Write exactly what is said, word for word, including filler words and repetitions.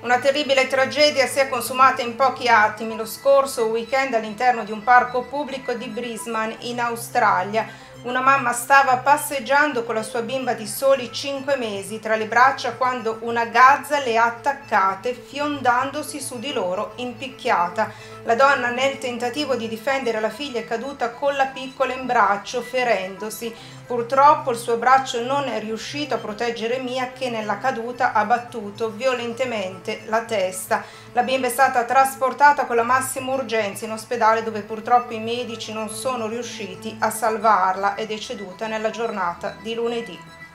Una terribile tragedia si è consumata in pochi attimi lo scorso weekend all'interno di un parco pubblico di Brisbane, in Australia. Una mamma stava passeggiando con la sua bimba di soli cinque mesi tra le braccia quando una gazza le ha attaccate, fiondandosi su di loro impicchiata. La donna, nel tentativo di difendere la figlia, è caduta con la piccola in braccio, ferendosi. Purtroppo il suo braccio non è riuscito a proteggere Mia, che nella caduta ha battuto violentemente la testa. La bimba è stata trasportata con la massima urgenza in ospedale, dove purtroppo i medici non sono riusciti a salvarla. È deceduta nella giornata di lunedì.